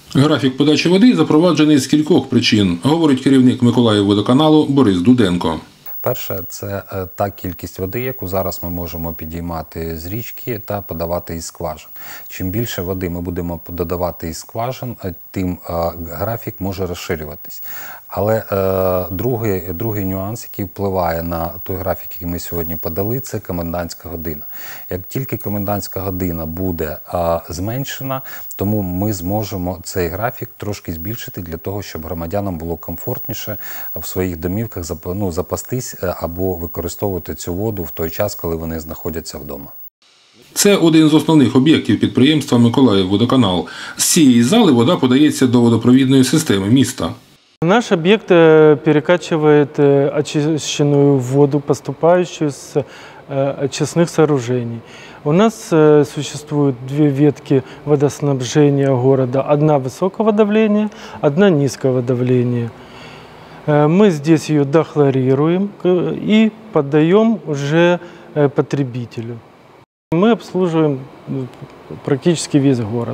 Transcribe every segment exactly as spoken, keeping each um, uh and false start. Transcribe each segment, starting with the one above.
Графік подачі води запроваджений з кількох причин, говорить керівник Миколаївводоканалу Борис Дуденко. Перше – це та кількість води, яку зараз ми можемо підіймати з річки та подавати із скважин. Чим більше води ми будемо додавати із скважин, тим графік може розширюватись. Але е, другий, другий нюанс, який впливає на той графік, який ми сьогодні подали, це комендантська година. Як тільки комендантська година буде е, зменшена, тому ми зможемо цей графік трошки збільшити для того, щоб громадянам було комфортніше в своїх домівках ну, запастись або використовувати цю воду в той час, коли вони знаходяться вдома. Це один з основних об'єктів підприємства «Миколаївводоканал». З цієї зали вода подається до водопровідної системи міста. Наш объект перекачивает очищенную воду, поступающую с очистных сооружений. У нас существует две ветки водоснабжения города. Одна высокого давления, одна низкого давления. Мы здесь ее дохлорируем и поддаем уже потребителю. Мы обслуживаем практически весь город.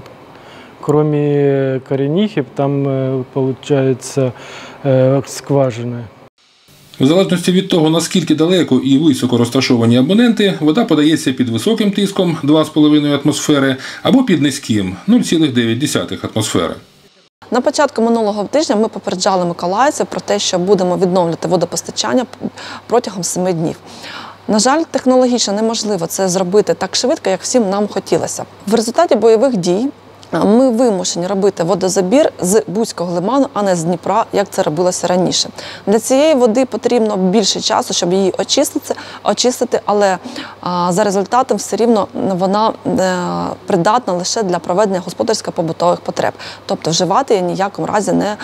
Кроме Коренихи, там, получается, скважина. В залежності від того, наскільки далеко і високо розташовані абоненти, вода подається під високим тиском два з половиною атмосфери або під низьким нуль цілих дев'ять десятих атмосфери. На початку минулого тижня ми попереджали миколаївців про те, що будемо відновлювати водопостачання протягом семи днів. На жаль, технологічно неможливо це зробити так швидко, як всім нам хотілося. В результаті бойових дій ми вимушені робити водозабір з Буцького лиману, а не з Дніпра, як це робилося раніше. Для цієї води потрібно більше часу, щоб її очистити, очистити, але за результатом все рівно вона придатна лише для проведення господарсько-побутових потреб. Тобто вживати її ніякому разі не,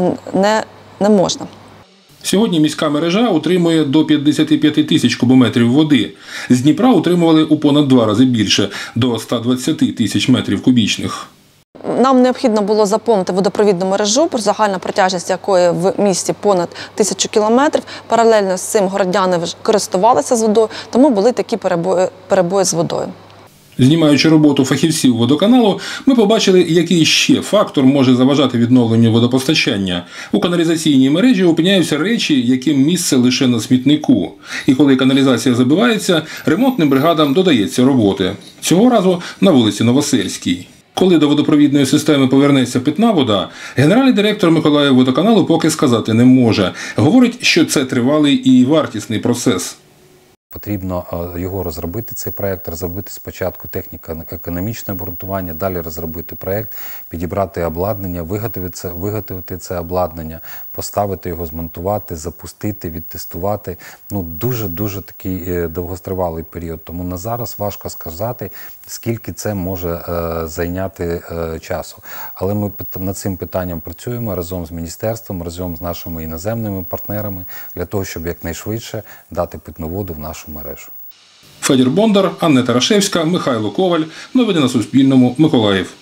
не, не можна. Сьогодні міська мережа утримує до п'ятдесяти п'яти тисяч кубометрів води. З Дніпра утримували у понад два рази більше – до ста двадцяти тисяч метрів кубічних. Нам необхідно було заповнити водопровідну мережу, загальна протяжність якої в місті понад тисячу кілометрів. Паралельно з цим городяни користувалися з водою, тому були такі перебої, перебої з водою. Знімаючи роботу фахівців водоканалу, ми побачили, який ще фактор може заважати відновленню водопостачання. У каналізаційній мережі опиняються речі, яким місце лише на смітнику. І коли каналізація забивається, ремонтним бригадам додається роботи. Цього разу на вулиці Новосельській. Коли до водопровідної системи повернеться питна вода, генеральний директор Миколаївводоканалу поки сказати не може. Говорить, що це тривалий і вартісний процес. Потрібно його розробити, цей проєкт, розробити спочатку техніко-економічне обґрунтування, далі розробити проєкт, підібрати обладнання, виготовити це, виготовити це обладнання, поставити його, змонтувати, запустити, відтестувати. Ну, дуже-дуже такий довгостривалий період. Тому на зараз важко сказати, скільки це може е, зайняти е, часу. Але ми над цим питанням працюємо разом з міністерством, разом з нашими іноземними партнерами, для того, щоб якнайшвидше дати питну воду в нашу мережу. Федір Бондар, Анна Тарашевська, Михайло Коваль. Новини на Суспільному. Миколаїв.